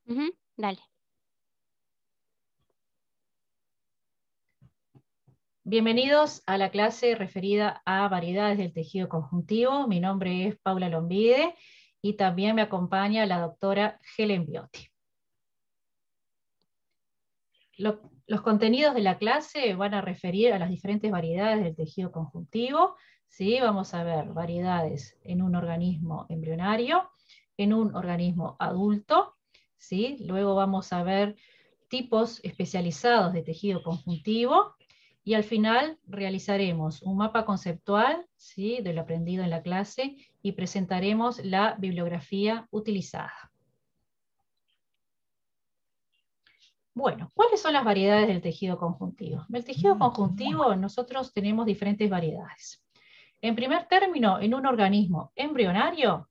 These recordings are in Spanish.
Ujú, dale. Bienvenidos a la clase referida a variedades del tejido conjuntivo. Mi nombre es Paula Lombide y también me acompaña la doctora Helen Biotti. Los contenidos de la clase van a referir a las diferentes variedades del tejido conjuntivo. ¿Sí? Vamos a ver variedades en un organismo embrionario, en un organismo adulto. ¿Sí? Luego vamos a ver tipos especializados de tejido conjuntivo. Y al final realizaremos un mapa conceptual, ¿sí?, de lo aprendido en la clase y presentaremos la bibliografía utilizada. Bueno, ¿cuáles son las variedades del tejido conjuntivo? El tejido conjuntivo nosotros tenemos diferentes variedades. En primer término, en un organismo embrionario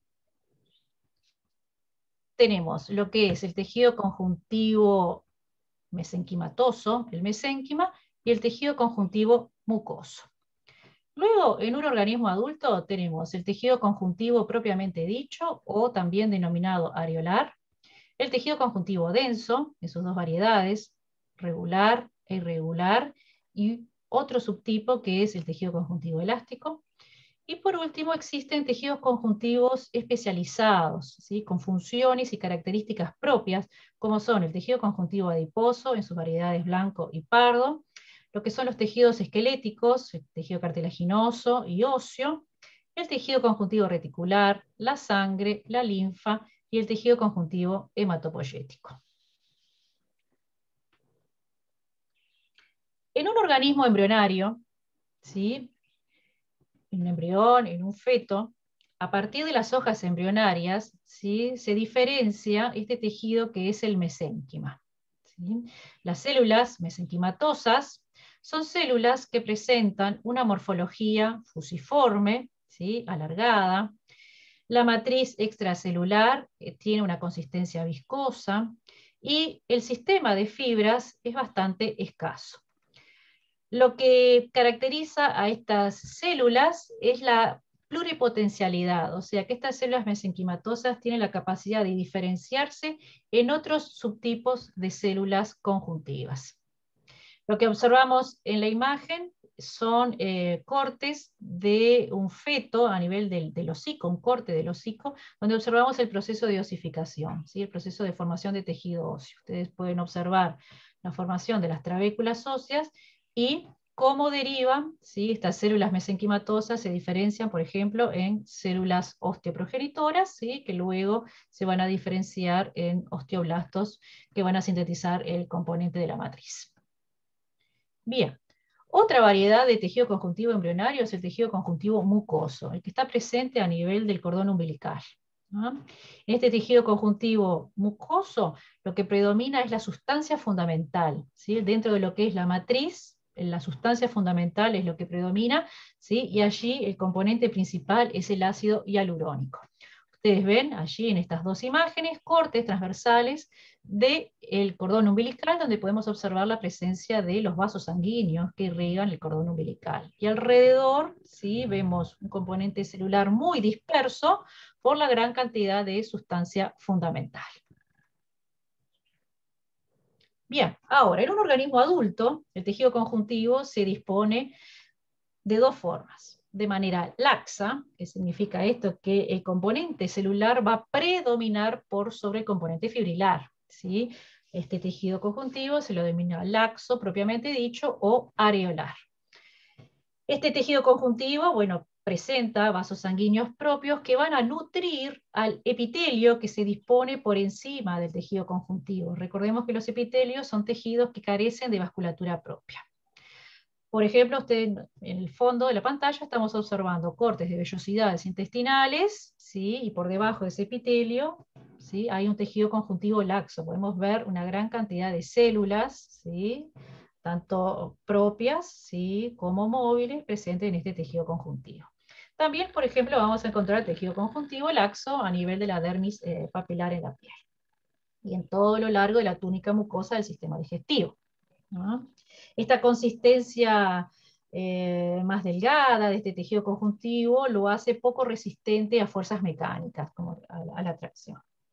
tenemos lo que es el tejido conjuntivo mesenquimatoso, el mesénquima, y el tejido conjuntivo mucoso. Luego, en un organismo adulto tenemos el tejido conjuntivo propiamente dicho, o también denominado areolar, el tejido conjuntivo denso, en sus dos variedades, regular e irregular, y otro subtipo que es el tejido conjuntivo elástico. Y por último, existen tejidos conjuntivos especializados, ¿sí?, con funciones y características propias, como son el tejido conjuntivo adiposo en sus variedades blanco y pardo, lo que son los tejidos esqueléticos, el tejido cartilaginoso y óseo, el tejido conjuntivo reticular, la sangre, la linfa y el tejido conjuntivo hematopoyético. En un organismo embrionario, ¿sí?, en un embrión, en un feto, a partir de las hojas embrionarias, ¿sí?, se diferencia este tejido que es el mesénquima, ¿sí? Las células mesenquimatosas son células que presentan una morfología fusiforme, ¿sí?, alargada. La matriz extracelular tiene una consistencia viscosa y el sistema de fibras es bastante escaso. Lo que caracteriza a estas células es la pluripotencialidad, o sea que estas células mesenquimatosas tienen la capacidad de diferenciarse en otros subtipos de células conjuntivas. Lo que observamos en la imagen son cortes de un feto a nivel del hocico, un corte del hocico, donde observamos el proceso de osificación, ¿sí?, el proceso de formación de tejido óseo. Ustedes pueden observar la formación de las trabéculas óseas y cómo derivan, ¿sí?, estas células mesenquimatosas se diferencian, por ejemplo, en células osteoprogenitoras, ¿sí?, que luego se van a diferenciar en osteoblastos que van a sintetizar el componente de la matriz. Bien, otra variedad de tejido conjuntivo embrionario es el tejido conjuntivo mucoso, el que está presente a nivel del cordón umbilical, ¿no? En este tejido conjuntivo mucoso, lo que predomina es la sustancia fundamental, ¿sí?, dentro de lo que es la matriz. La sustancia fundamental es lo que predomina, ¿sí?, y allí el componente principal es el ácido hialurónico. Ustedes ven allí en estas dos imágenes cortes transversales del cordón umbilical, donde podemos observar la presencia de los vasos sanguíneos que irrigan el cordón umbilical. Y alrededor, ¿sí?, vemos un componente celular muy disperso por la gran cantidad de sustancia fundamental. Bien, ahora, en un organismo adulto, el tejido conjuntivo se dispone de dos formas. De manera laxa, que significa esto, que el componente celular va a predominar por sobre el componente fibrilar, ¿sí? Este tejido conjuntivo se lo denomina laxo, propiamente dicho, o areolar. Este tejido conjuntivo, bueno, presenta vasos sanguíneos propios que van a nutrir al epitelio que se dispone por encima del tejido conjuntivo. Recordemos que los epitelios son tejidos que carecen de vasculatura propia. Por ejemplo, usted en el fondo de la pantalla estamos observando cortes de vellosidades intestinales, ¿sí?, y por debajo de ese epitelio, ¿sí?, hay un tejido conjuntivo laxo. Podemos ver una gran cantidad de células, ¿sí?, tanto propias, ¿sí?, como móviles, presentes en este tejido conjuntivo. También, por ejemplo, vamos a encontrar tejido conjuntivo laxo a nivel de la dermis papilar en la piel y en todo lo largo de la túnica mucosa del sistema digestivo, ¿no? Esta consistencia más delgada de este tejido conjuntivo lo hace poco resistente a fuerzas mecánicas, como a la tracción.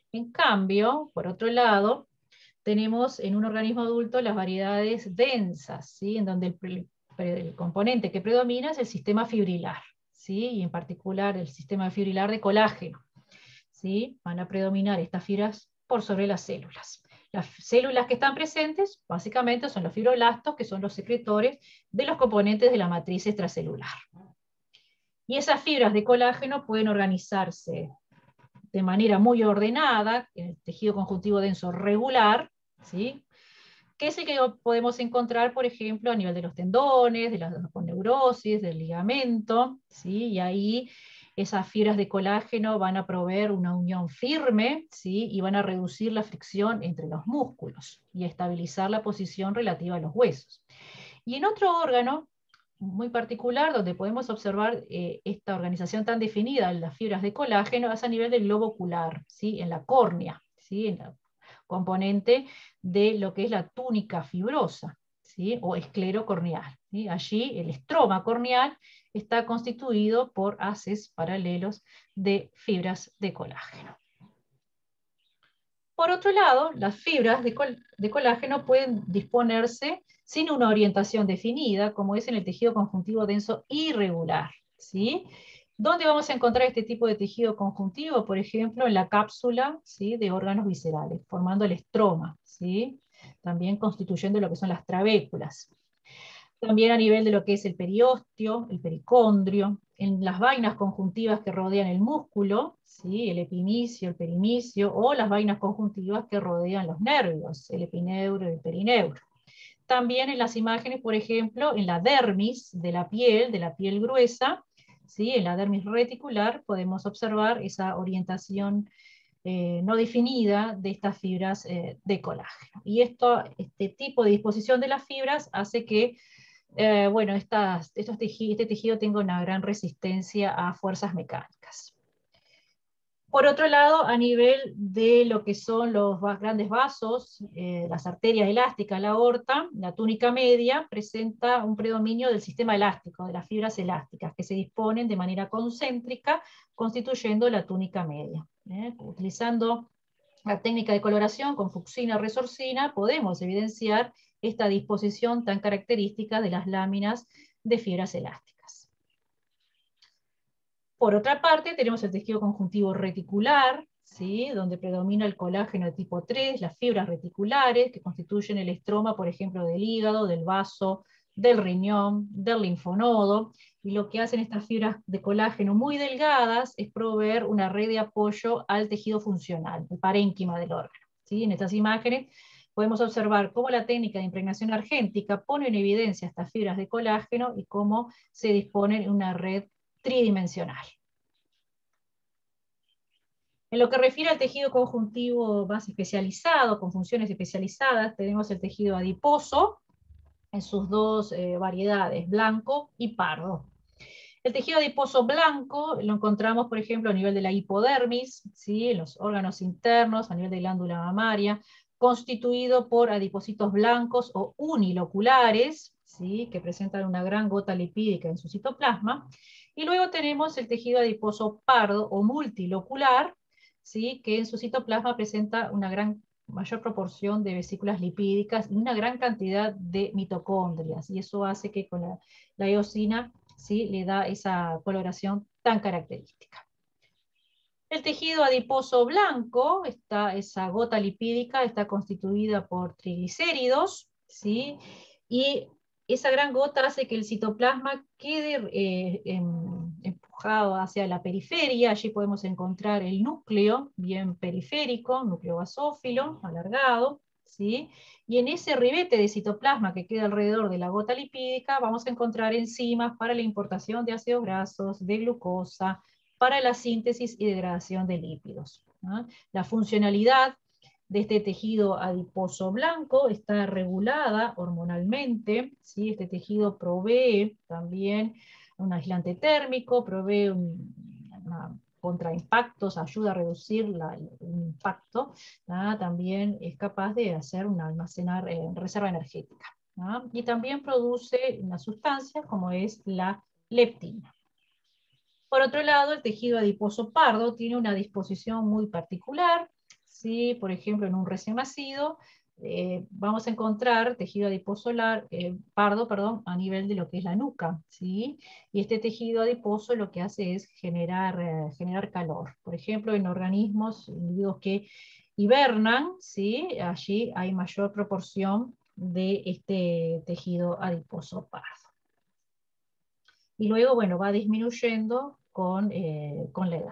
En cambio, por otro lado, tenemos en un organismo adulto las variedades densas, ¿sí? En donde el componente que predomina es el sistema fibrilar, ¿sí? Y en particular el sistema fibrilar de colágeno, ¿sí? Van a predominar estas fibras por sobre las células. Las células que están presentes básicamente son los fibroblastos, que son los secretores de los componentes de la matriz extracelular. Y esas fibras de colágeno pueden organizarse de manera muy ordenada, en el tejido conjuntivo denso regular, ¿sí? Que es el que podemos encontrar, por ejemplo, a nivel de los tendones, de la aponeurosis, del ligamento, ¿sí? Y ahí esas fibras de colágeno van a proveer una unión firme, ¿sí? Y van a reducir la fricción entre los músculos y estabilizar la posición relativa a los huesos. Y en otro órgano muy particular, donde podemos observar esta organización tan definida en las fibras de colágeno, es a nivel del globo ocular, ¿sí? En la córnea, ¿sí? En la componente de lo que es la túnica fibrosa, ¿sí? O esclero corneal, ¿sí? Allí el estroma corneal está constituido por haces paralelos de fibras de colágeno. Por otro lado, las fibras de colágeno pueden disponerse sin una orientación definida, como es en el tejido conjuntivo denso irregular, ¿sí? ¿Dónde vamos a encontrar este tipo de tejido conjuntivo? Por ejemplo, en la cápsula, ¿sí? De órganos viscerales, formando el estroma, ¿sí? También constituyendo lo que son las trabéculas. También a nivel de lo que es el periósteo, el pericondrio, en las vainas conjuntivas que rodean el músculo, ¿sí? El epimicio, el perimicio, o las vainas conjuntivas que rodean los nervios, el epineuro y el perineuro. También en las imágenes, por ejemplo, en la dermis de la piel gruesa, ¿sí? En la dermis reticular podemos observar esa orientación no definida de estas fibras de colágeno. Y este tipo de disposición de las fibras hace que bueno, este tejido tenga una gran resistencia a fuerzas mecánicas. Por otro lado, a nivel de lo que son los grandes vasos, las arterias elásticas, la aorta, la túnica media presenta un predominio del sistema elástico, de las fibras elásticas, que se disponen de manera concéntrica, constituyendo la túnica media. Utilizando la técnica de coloración con fucsina resorcina, podemos evidenciar esta disposición tan característica de las láminas de fibras elásticas. Por otra parte, tenemos el tejido conjuntivo reticular, ¿sí? Donde predomina el colágeno de tipo 3, las fibras reticulares, que constituyen el estroma, por ejemplo, del hígado, del vaso, del riñón, del linfonodo, y lo que hacen estas fibras de colágeno muy delgadas es proveer una red de apoyo al tejido funcional, el parénquima del órgano. ¿Sí? En estas imágenes podemos observar cómo la técnica de impregnación argéntica pone en evidencia estas fibras de colágeno y cómo se dispone en una red tridimensional. En lo que refiere al tejido conjuntivo más especializado, con funciones especializadas, tenemos el tejido adiposo en sus dos variedades, blanco y pardo. El tejido adiposo blanco lo encontramos, por ejemplo, a nivel de la hipodermis, ¿sí? En los órganos internos, a nivel de glándula mamaria, constituido por adipocitos blancos o uniloculares, ¿sí? Que presentan una gran gota lipídica en su citoplasma. Y luego tenemos el tejido adiposo pardo o multilocular, ¿sí? Que en su citoplasma presenta una mayor proporción de vesículas lipídicas y una gran cantidad de mitocondrias, y eso hace que con la eosina, ¿sí? Le da esa coloración tan característica. El tejido adiposo blanco, esa gota lipídica, está constituida por triglicéridos, ¿sí? Y esa gran gota hace que el citoplasma quede empujado hacia la periferia. Allí podemos encontrar el núcleo bien periférico, núcleo basófilo, alargado, ¿sí? Y en ese ribete de citoplasma que queda alrededor de la gota lipídica vamos a encontrar enzimas para la importación de ácidos grasos, de glucosa, para la síntesis y degradación de lípidos, ¿no? La funcionalidad de este tejido adiposo blanco está regulada hormonalmente, ¿sí? Este tejido provee también un aislante térmico, provee contra impactos, ayuda a reducir el impacto, ¿no? También es capaz de hacer almacenar reserva energética, ¿no? Y también produce una sustancia como es la leptina. Por otro lado, el tejido adiposo pardo tiene una disposición muy particular, ¿sí? Por ejemplo, en un recién nacido, vamos a encontrar tejido adiposo pardo, perdón, a nivel de lo que es la nuca, ¿sí? Y este tejido adiposo lo que hace es generar calor. Por ejemplo, en organismos, individuos que hibernan, ¿sí? Allí hay mayor proporción de este tejido adiposo pardo. Y luego, bueno, va disminuyendo con la edad.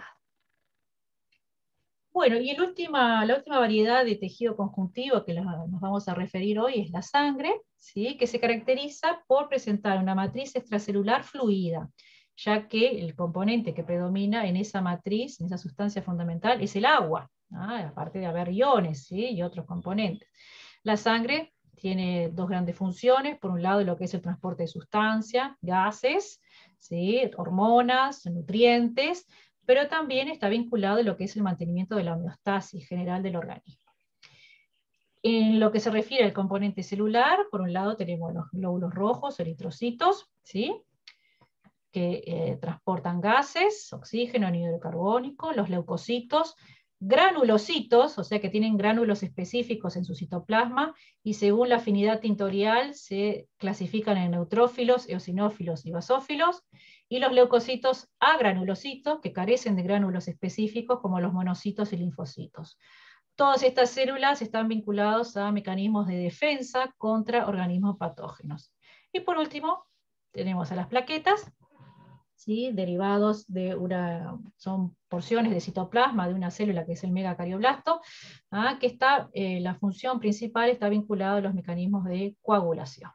Bueno, y la última variedad de tejido conjuntivo que nos vamos a referir hoy es la sangre, ¿sí? Que se caracteriza por presentar una matriz extracelular fluida, ya que el componente que predomina en esa matriz, en esa sustancia fundamental, es el agua, aparte de haber iones, ¿sí? Y otros componentes. La sangre tiene dos grandes funciones, por un lado lo que es el transporte de sustancias, gases, ¿sí? Hormonas, nutrientes, pero también está vinculado a lo que es el mantenimiento de la homeostasis general del organismo. En lo que se refiere al componente celular, por un lado tenemos los glóbulos rojos, eritrocitos, ¿sí? Que transportan gases, oxígeno, anhídrido carbónico, los leucocitos, granulocitos, o sea que tienen gránulos específicos en su citoplasma, y según la afinidad tintorial se clasifican en neutrófilos, eosinófilos y basófilos, y los leucocitos agranulocitos, que carecen de gránulos específicos como los monocitos y linfocitos. Todas estas células están vinculadas a mecanismos de defensa contra organismos patógenos. Y por último, tenemos a las plaquetas, ¿sí? Derivados son porciones de citoplasma de una célula que es el megacardioblasto, que la función principal está vinculada a los mecanismos de coagulación.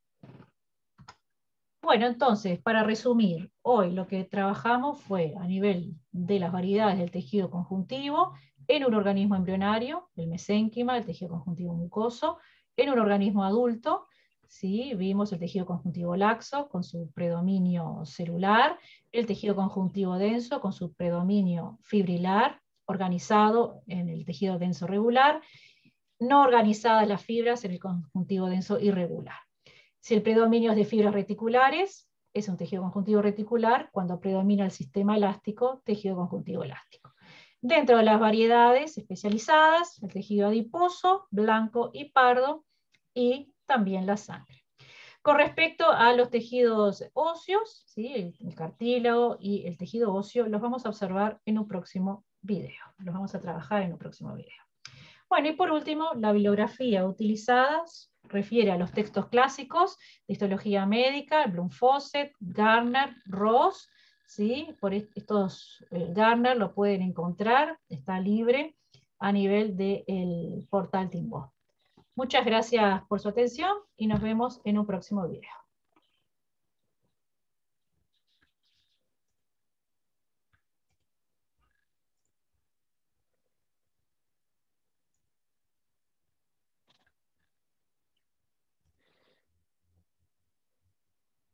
Bueno, entonces, para resumir, hoy lo que trabajamos fue a nivel de las variedades del tejido conjuntivo en un organismo embrionario, el mesénquima, el tejido conjuntivo mucoso, en un organismo adulto, ¿sí? Vimos el tejido conjuntivo laxo con su predominio celular, el tejido conjuntivo denso con su predominio fibrilar, organizado en el tejido denso regular, no organizadas las fibras en el conjuntivo denso irregular. Si el predominio es de fibras reticulares, es un tejido conjuntivo reticular. Cuando predomina el sistema elástico, tejido conjuntivo elástico. Dentro de las variedades especializadas, el tejido adiposo, blanco y pardo, y también la sangre. Con respecto a los tejidos óseos, ¿sí? El cartílago y el tejido óseo, los vamos a observar en un próximo video. Los vamos a trabajar en un próximo video. Bueno, y por último, la bibliografía utilizada refiere a los textos clásicos de histología médica, Blum-Fawcett, Garner, Ross, ¿sí? Por estos, Garner lo pueden encontrar, está libre a nivel del portal Timbo. Muchas gracias por su atención y nos vemos en un próximo video.